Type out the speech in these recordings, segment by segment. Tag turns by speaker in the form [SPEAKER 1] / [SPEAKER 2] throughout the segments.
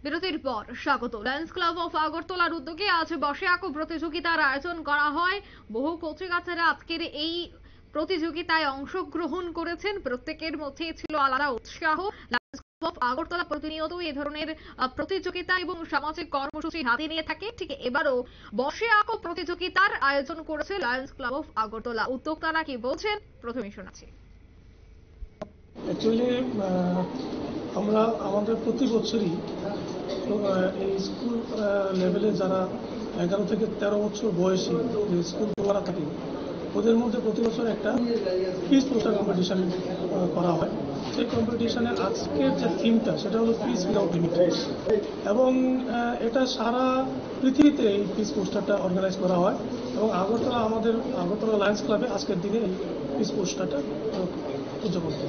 [SPEAKER 1] বিরতির পর স্বাগত। লায়ন্স ক্লাব অফ আগরতলার উদ্যোগে আজ বসে আঁকো প্রতিযোগিতার আয়োজন করা হয়। বহু কচিকাঁচারা আজকের এই প্রতিযোগিতায় অংশগ্রহণ করেছেন। প্রত্যেকের মধ্যে ছিল আলাদা উৎসাহ। লায়ন্স ক্লাব অফ আগরতলা প্রতিনিয়ত এই ধরনের প্রতিযোগিতা এবং সামাজিক কর্মসূচি হাতে নিয়ে থাকে। ঠিক এবারও বসে আঁকো প্রতিযোগিতার আয়োজন করেছে লায়ন্স ক্লাব অফ আগরতলা। উদ্যোক্তারা কি বলছেন প্রথমে শোনাচ্ছি।
[SPEAKER 2] অ্যাকচুয়ালি আমরা আমাদের প্রতি বছরই এই স্কুল লেভেলে যারা 11 থেকে 13 বছর বয়সী যে স্কুল পড়ুয়ারা থাকে ওদের মধ্যে প্রতি বছর একটা পিস পোস্টার কম্পিটিশন করা হয়। সেই কম্পিটিশনে আজকের যে থিমটা সেটা হলো পিস উইদাউট লিমিট, এবং এটা সারা পৃথিবীতে এই পিস পোস্টারটা অর্গানাইজ করা হয় এবং আগরতলা লায়ন্স ক্লাবে আজকের দিনে এই পিস পোস্টারটা উদযাপন করছে।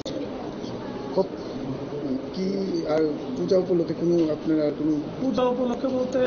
[SPEAKER 3] কি আর পূজা উপলক্ষে কোনো
[SPEAKER 2] পূজা উপলক্ষে বলতে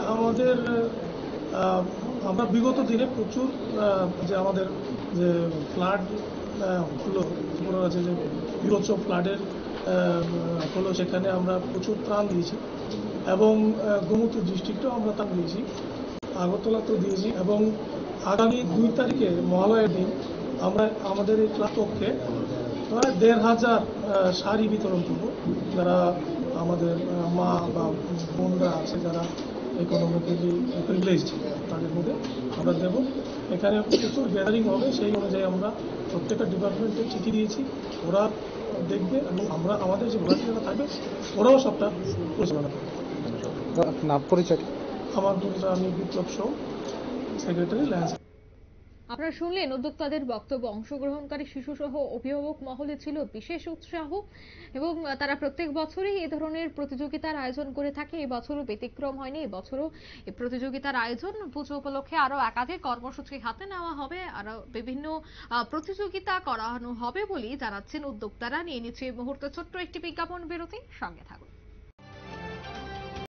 [SPEAKER 2] আমরা বিগত দিনে প্রচুর যে আমাদের যে ফ্লাড হলো যে বিভৎস ফ্লাডের হলো সেখানে আমরা প্রচুর ত্রাণ দিয়েছি এবং গোমতী ডিস্ট্রিক্টেও আমরা ত্রাণ দিয়েছি, আগরতলাতেও দিয়েছি এবং আগামী 2 তারিখে মহালয়ের দিন আমরা আমাদের এই ক্লাব পক্ষে প্রায় 1,500 শাড়ি বিতরণ করবো। যারা আমাদের মা বা বোনরা আছে যারা ইকোনমিক্যালি প্রিভিলেজড তাদের মধ্যে আমরা দেব। এখানে প্রচুর গ্যাদারিং হবে, সেই অনুযায়ী আমরা প্রত্যেকটা ডিপার্টমেন্টে চিঠি দিয়েছি, ওরা দেখবে এবং আমরা আমাদের যে ভলান্টিয়াররা থাকবে ওরাও সবটা পরিচালনা করবে।
[SPEAKER 3] নাম পরিচয়?
[SPEAKER 2] আমার পরিচয়, আমি বিপ্লব সৌ, সেক্রেটারি লায়ন্স।
[SPEAKER 1] আপনারা শুনলেন উদ্যোক্তাদের বক্তব্য। অংশগ্রহণকারী শিশু সহ অভিভাবক মহলে ছিল বিশেষ উৎসাহ এবং তারা প্রত্যেক বছরই এই ধরনের প্রতিযোগিতার আয়োজন করে থাকে। এবছরও ব্যতিক্রম হয়নি। এবছরও এই প্রতিযোগিতার আয়োজন পুজো উপলক্ষে আরো একাধিক কর্মসূচি হাতে নেওয়া হবে, আরো বিভিন্ন প্রতিযোগিতা করানো হবে বলেই জানাচ্ছেন উদ্যোক্তারা। নিয়ে নিচ্ছে এই মুহূর্তে ছোট্ট একটি বিজ্ঞাপন বিরতি, সঙ্গে থাকুন।